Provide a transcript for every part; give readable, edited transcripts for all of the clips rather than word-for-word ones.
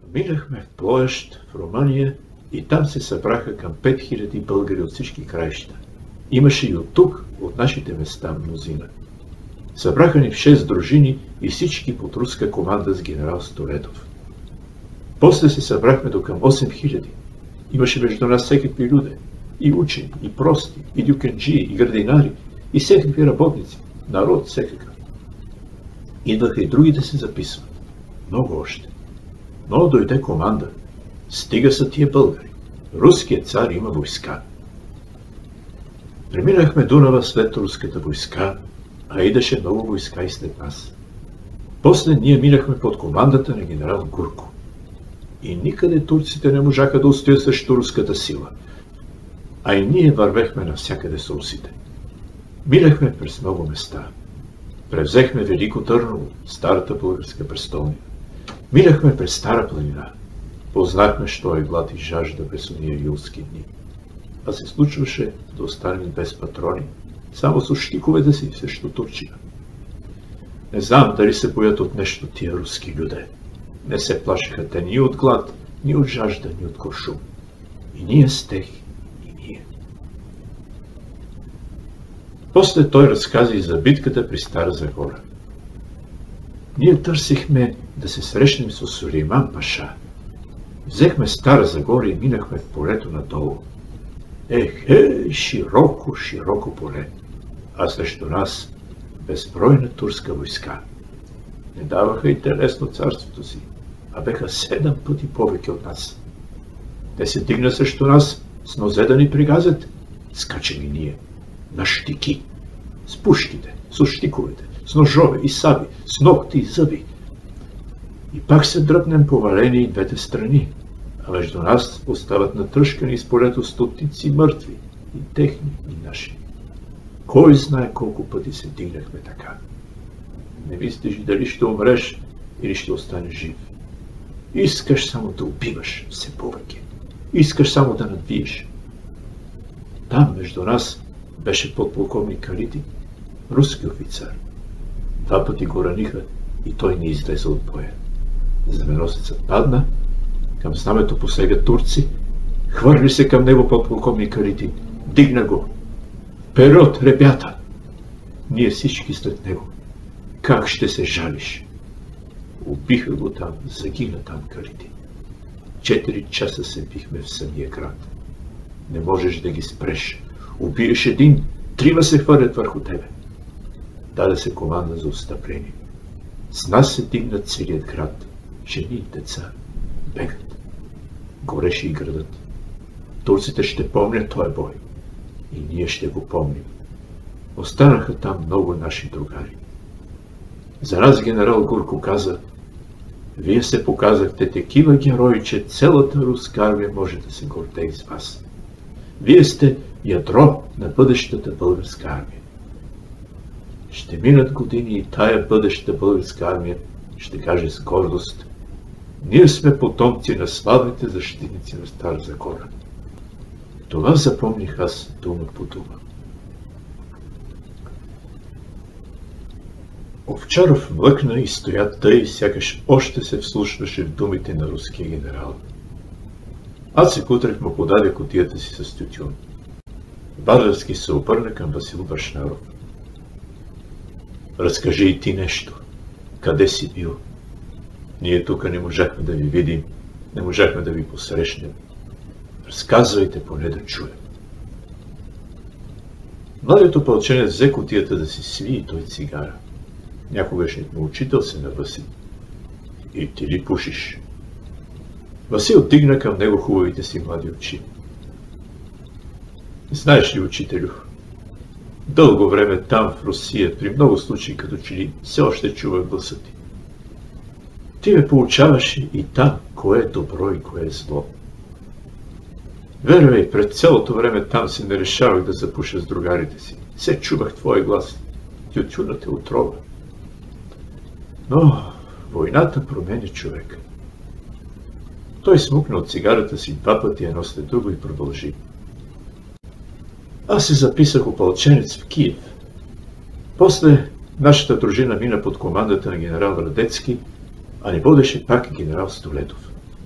Минахме в Плоещ, в Румъния, и там се събраха към 5000 българи от всички краища. Имаше и от тук, от нашите места, мнозина. Събраха ни в 6 дружини и всички под руска команда с генерал Столетов. После се събрахме до към 8000. Имаше между нас всекакви люди. И учени, и прости, и дюкенджии, и градинари, и всекакви работници. Народ всекакъв. Идваха и други да се записват. Много още. Но дойде команда. Стига са тия българи. Руският цар има войска. Преминахме Дунава след руската войска, а идеше много войска и след нас. После ние минахме под командата на генерал Гурко. И никъде турците не можаха да устоят срещу руската сила. А и ние вървехме навсякъде с русите. Минахме през много места. Превзехме Велико Търново, старата българска престолния. Минахме през Стара планина. Познахме, що е глад и жажда през ония юлски дни. А се случваше да останем без патрони, само с щиковете си срещу Турчина. Не знам дали се боят от нещо тия руски люде. Не се плашиха те ни от глад, ни от жажда, ни от куршум. И ние с тех, и ние. После той разказа и за битката при Стара Загора. Ние търсихме да се срещнем с Сулейман Паша. Взехме Стара Загора и минахме в полето надолу. Широко, широко поле. А срещу нас безбройна турска войска. Не даваха и те лесно царството си, а беха 7 пъти повече от нас. Те се дигна срещу нас с нозе да ни пригазят. Скачаме ние на щики, с пушките, с щиковете, с ножове и саби, с ногти и зъби. И пак се дръпнем повалени и двете страни, а между нас остават натръшкани из полето стотици мъртви, и техни, и наши. Кой знае колко пъти се дигнахме така. Не мислиш дали ще умреш или ще останеш жив. Искаш само да убиваш все повече. Искаш само да надвиеш. Там между нас беше подполковник Калитин, руски офицер. 2 пъти го раниха и той не излезе от боя. Знаменосецът падна, към знамето посега турци, хвърли се към него подполковник Калитин, дигна го. Вперед, ребята! Ние всички след него. Как ще се жалиш? Убиха го там, загина там Калитин. 4 часа се бихме в самия град. Не можеш да ги спреш. Убиеш един, 3 се хвърлят върху тебе. Даде се команда за отстъпление. С нас се дигна целият град. Жени и деца бегат. Гореше и градът. Турците ще помнят този бой. И ние ще го помним. Останаха там много наши другари. За нас генерал Гурко каза: вие се показахте такива герои, че цялата руска армия може да се гордее с вас. Вие сте ядро на бъдещата българска армия. Ще минат години и тая бъдеща българска армия ще каже с гордост: ние сме потомци на славните защитници на Стара Загора. Това запомних аз дума по дума. Овчаров млъкна и стоя тъй, сякаш още се вслушваше в думите на руския генерал. Аз се кутрих му подаде кутията си с тютюн. Вардарски се обърна към Васил Башнаров. Разкажи и ти нещо. Къде си бил? Ние тук не можахме да ви видим, не можахме да ви посрещнем. Разказвайте, поне да чуем. Младият опълченец взе кутията да си сви и той цигара. Някогашният му учител се навъси. И ти ли пушиш? Васил дигна към него хубавите си млади очи. Знаеш ли, учителю, дълго време там в Русия, при много случаи като че ли все още чувах гласа ти. Ти ме поучаваше и там, кое е добро и кое е зло. Вервай, пред цялото време там си не решавах да запуша с другарите си. Все чувах твоя глас. Тютюнът е отрова. Но войната променя човека. Той смукна от цигарата си 2 пъти едно след друго и продължи. Аз се записах опълченец в Киев. После нашата дружина мина под командата на генерал Радецки, а ни водеше пак генерал Столетов.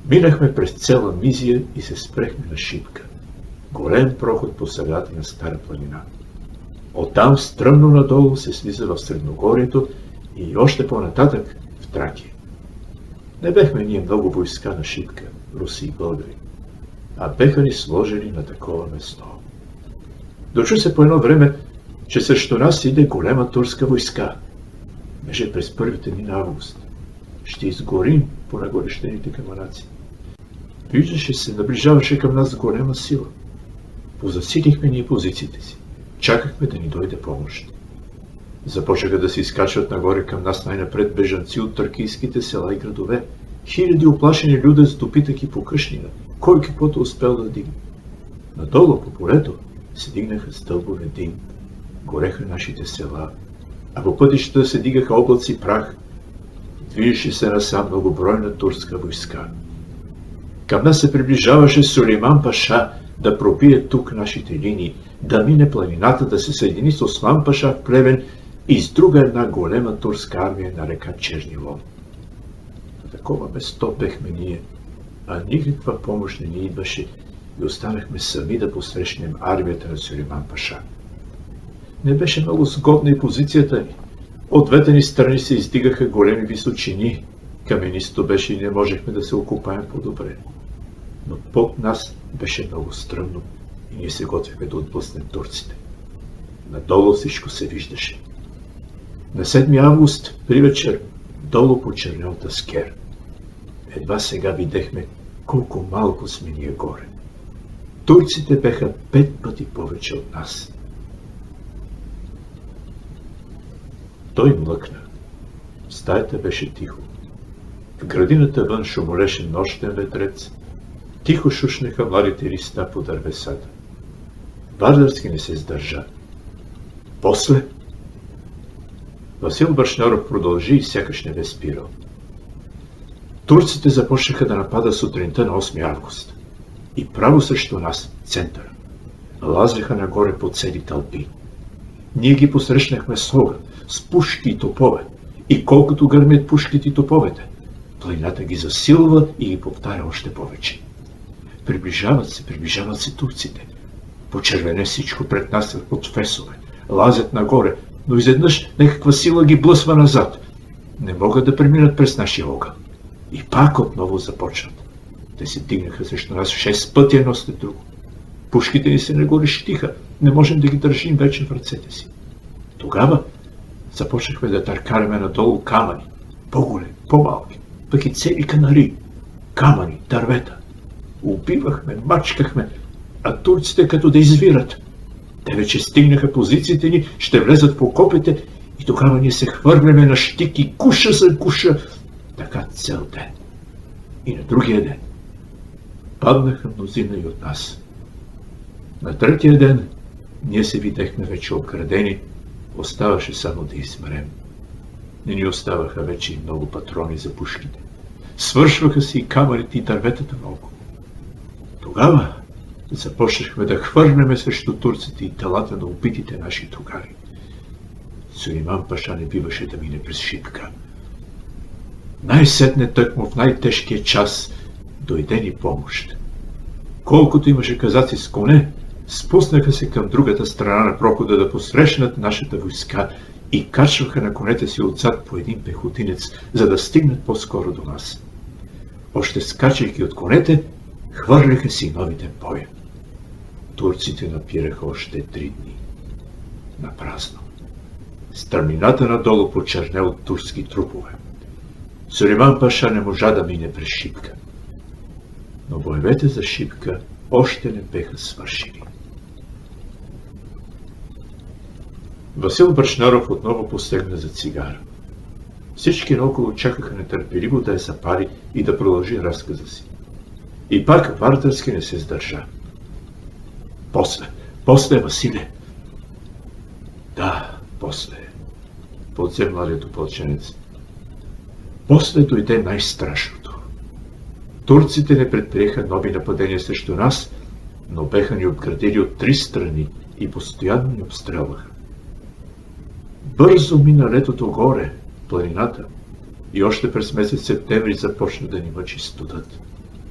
Минахме през цела Мизия и се спрехме на Шипка. Голем проход по средата на Стара планина. Оттам стръмно надолу се слиза в Средногорието и още по-нататък в Тракия. Не бехме ние много войска на Шипка, руси и българи, а беха ни сложили на такова место. Дочу се по едно време, че срещу нас иде голема турска войска. Беше през първите дни на август. Ще изгорим по нагорещените каманаци. Виждаше се, наближаваше към нас голема сила. Позасилихме ние позициите си. Чакахме да ни дойде помощ. Започнаха да се изкачват нагоре към нас най-напред бежанци от тракийските села и градове. Хиляди оплашени люде с допитъки по къщнина, кой каквото успел да дигне. Надолу по полето се дигнаха стълбове дим, гореха нашите села, а по пътищата се дигаха облаци прах. Движеше се насам многобройна турска войска. Към нас се приближаваше Сулейман Паша да пробие тук нашите линии, да мине планината, да се съедини с Осман Паша в Плевен и с друга една голема турска армия на река Черни Лом. На такова место бехме ние, а никаква помощ не ни идваше и останахме сами да посрещнем армията на Сулейман Паша. Не беше много сгодна и позицията ни. От двете ни страни се издигаха големи височини, каменисто беше и не можехме да се окопаем по-добре. Но под нас беше много стръмно и ние се готвихме да отблъснем турците. Надолу всичко се виждаше. На 7 август, при вечер, долу по чернелата Скер. Едва сега видяхме колко малко сме ние горе. Турците беха 5 пъти повече от нас. Той млъкна. Стаята беше тихо. В градината вън шумолеше нощен ветрец. Тихо шушнаха младите листа по дървесата. Вардарски не се издържа. После Васил Брашнаров продължи и сякаш не бе спирал. Турците започнаха да нападат сутринта на 8 август. И право срещу нас, центъра. Лазеха нагоре по цели тълпи. Ние ги посрещнахме с огън, с пушки и топове. И колкото гърмят пушките и топовете, планината ги засилва и ги повтаря още повече. Приближават се турците. Почервене всичко пред нас от фесове. Лазят нагоре, но изведнъж някаква сила ги блъсва назад. Не могат да преминат през нашия огън. И пак отново започват. Те се дигнаха срещу нас 6 пъти едно след друго. Пушките ни се не го решетиха. Не можем да ги държим вече в ръцете си. Тогава започнахме да търкараме надолу камъни. По-големи, по-малки, пък и цели канари. Камъни, дървета. Убивахме, мачкахме, а турците като да извират. Те вече стигнаха позициите ни, ще влезат в окопите и тогава ние се хвърляме на щики, куша за куша. Така цял ден. И на другия ден паднаха мнозина и от нас. На третия ден ние се видяхме вече обградени, оставаше само да измрем. Не ни оставаха вече и много патрони за пушките. Свършваха се и камъните и дърветата наоколо. Тогава започнахме да хвърляме срещу турците и телата на убитите наши другари. Сулейман Паша не биваше да мине през Шипка. Най-сетне тъкмо в най-тежкия час дойде ни помощ. Колкото имаше казаци с коне, спуснаха се към другата страна на прохода да посрещнат нашата войска и качваха на конете си отзад по един пехотинец, за да стигнат по-скоро до нас. Още скачайки от конете, хвърляха си новите боя. Турците напираха още 3 дни. Напразно. Стърмината надолу почерне от турски трупове. Сулейман Паша не можа да мине през Шипка. Но боевете за Шипка още не беха свършили. Васил Брашнаров отново постегна за цигара. Всички наоколо чакаха нетърпеливо да я запали и да продължи разказа си. И пак Вардарски не се сдържа. После, Василе. Да, после. Подзе младият опълченец. После дойде най-страшното. Турците не предприеха нови нападения срещу нас, но беха ни обградили от 3 страни и постоянно ни обстрелваха. Бързо мина летото горе, планината, и още през месец септември започна да ни мъчи студът.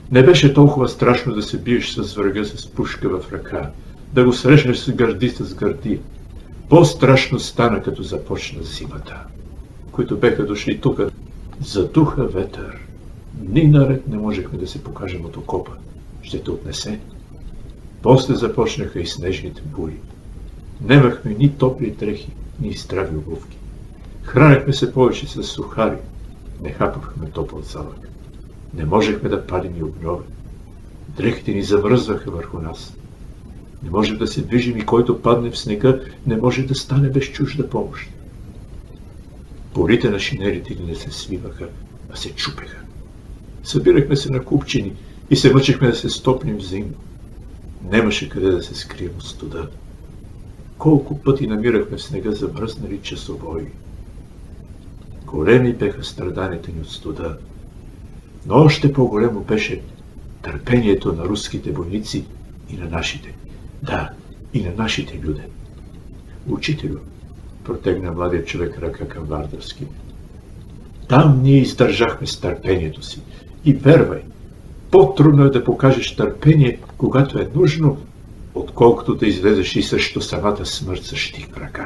Не беше толкова страшно да се биеш с врага с пушка в ръка, да го срещнеш с гърди с гърди. По-страшно стана, като започна зимата, които беха дошли тук. Задуха ветър. Дни наред не можехме да се покажем от окопа. Ще те отнесе. После започнаха и снежните бури. Немахме ни топли дрехи, ни здрави обувки. Хранехме се повече с сухари. Не хапахме топъл залък. Не можехме да палим и огньове. Дрехите ни замръзваха върху нас. Не можем да се движим и който падне в снега, не може да стане без чужда помощ. Полите на шинелите ни не се свиваха, а се чупеха. Събирахме се на купчини и се мъчехме да се стопнем взаимно. Немаше къде да се скрием от студа. Колко пъти намирахме в снега замръзнали часовои. Големи беха страданията ни от студа, но още по-големо беше търпението на руските войници и на нашите. Да, и на нашите люди. Учителю, протегна младият човек ръка към Вардарски. Там ние издържахме с търпението си. И вервай, по-трудно е да покажеш търпение, когато е нужно, отколкото да излезеш и срещу самата смърт с щих ръка.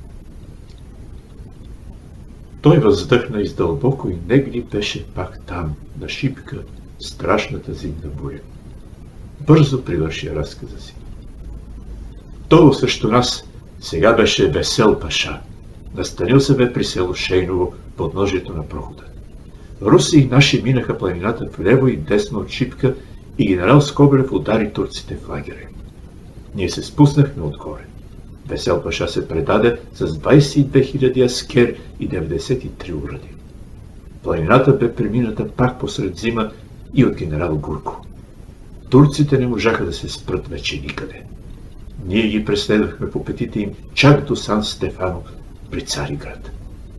Той въздъхна издълбоко и негли беше пак там, на шипка, страшната зимна буря. Бързо привърши разказа си. Долу срещу нас сега беше Весел паша. Настанил се бе при село Шейново, подножието на прохода. Руси и наши минаха планината вляво и десно от шипка и генерал Скобелев удари турците в лагеря. Ние се спуснахме отгоре. Весел паша се предаде с 22 000 аскер и 93 уради. Планината бе премината пак посред зима и от генерал Гурко. Турците не можаха да се спрат вече никъде. Ние ги преследвахме по петите им чак до Сан Стефано при Цариград.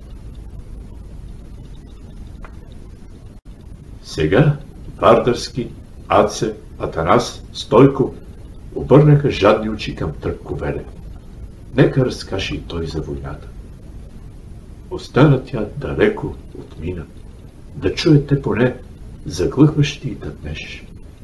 Сега Вардарски, Аце, Атанас, Стойко обърнаха жадни очи към Тръпко Велев. Нека разкаже и той за войната. Остана тя далеко от мина. Да чуете поне заглъхващи и тъпнеш.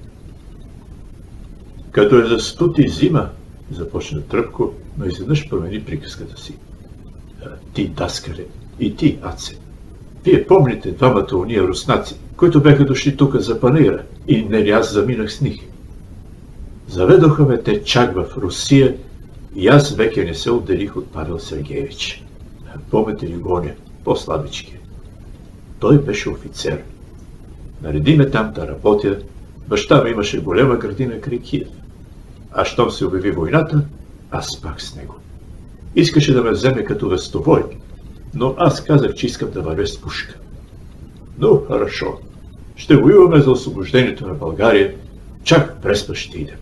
Като е за студ и зима, започна Тръпко, но изведнъж промени приказката си. Ти, даскале, и ти, Аце. Вие помните двамата уния руснаци, които бяха дошли тук за панаира и не ли аз заминах с них. Заведоха ме те чак в Русия и аз веке не се отделих от Павел Сергеевич. Помните ли гоня, по-слабички? Той беше офицер. Нареди ме там да работя. Баща ми имаше голема градина край Киев. А щом се обяви войната, аз пак с него. Искаше да ме вземе като вестовой, но аз казах, че искам да вървя с пушка. Но хорошо, ще воюваме за освобождението на България, чак Преспа ще идем.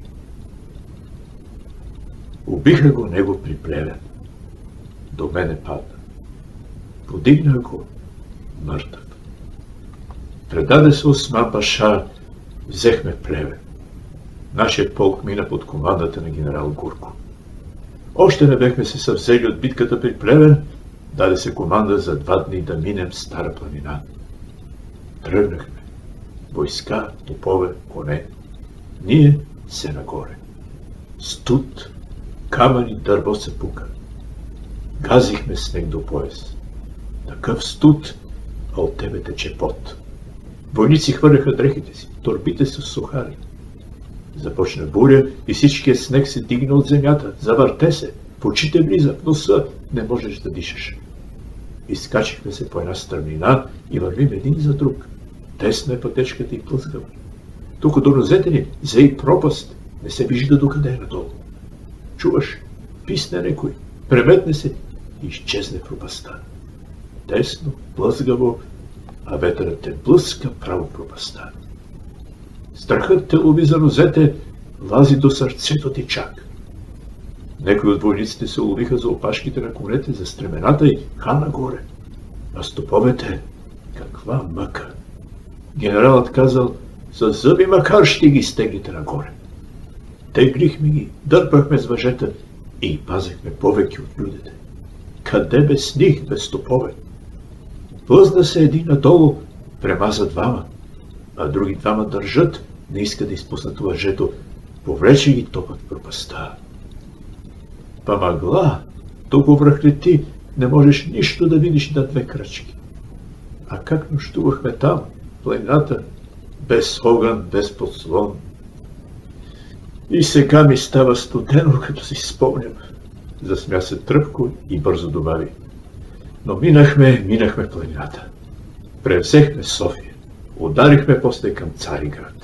Убиха го него при Плевен. До мене падна. Подигна го мъртъв. Предаде се Осман паша, взехме Плевен. Нашият полк мина под командата на генерал Гурко. Още не бехме се съвзели от битката при Плевен, даде се команда за 2 дни да минем Стара планина. Тръгнахме. Войска, топове, коне. Ние се нагоре. Студ, камън и дърво се пука. Газихме снег до пояс. Такъв студ, а от тебе тече пот. Войници хвърляха дрехите си, торбите с сухари. Започна буря и всичкият снег се дигна от земята. Завърте се, в очите влиза, в носа не можеш да дишаш. Изкачихме се по една стръмнина и вървим един за друг. Тесна е пътечката и плъзгава. Тук до нозете ни зей пропаст, не се вижда докъде е надолу. Чуваш, писне некой, преметне се и изчезне в пропаста. Тесно, плъзгаво, а ветърът те блъска право в пропаста. Страхът те лови за нозете, лази до сърцето ти чак. Некои от войниците се уловиха за опашките на конете, за стремената и ха нагоре. А стоповете, каква мъка! Генералът казал, с зъби макар ще ги стегнете нагоре. Теглихме ги, дърпахме с въжета и пазехме повеки от людите. Къде без них, без стопове? Плъзна се един надолу, премаза двама, а други двама държат не иска да изпуснат въжето, повлече ги топът в пропаста. Па мъгла, толкова връхлети, не можеш нищо да видиш на 2 крачки. А как нощувахме там, в планината, без огън, без подслон. И сега ми става студено, като си спомням. Засмя се Тръпко и бързо добави. Но минахме планината. Превзехме София. Ударихме после към Цариград.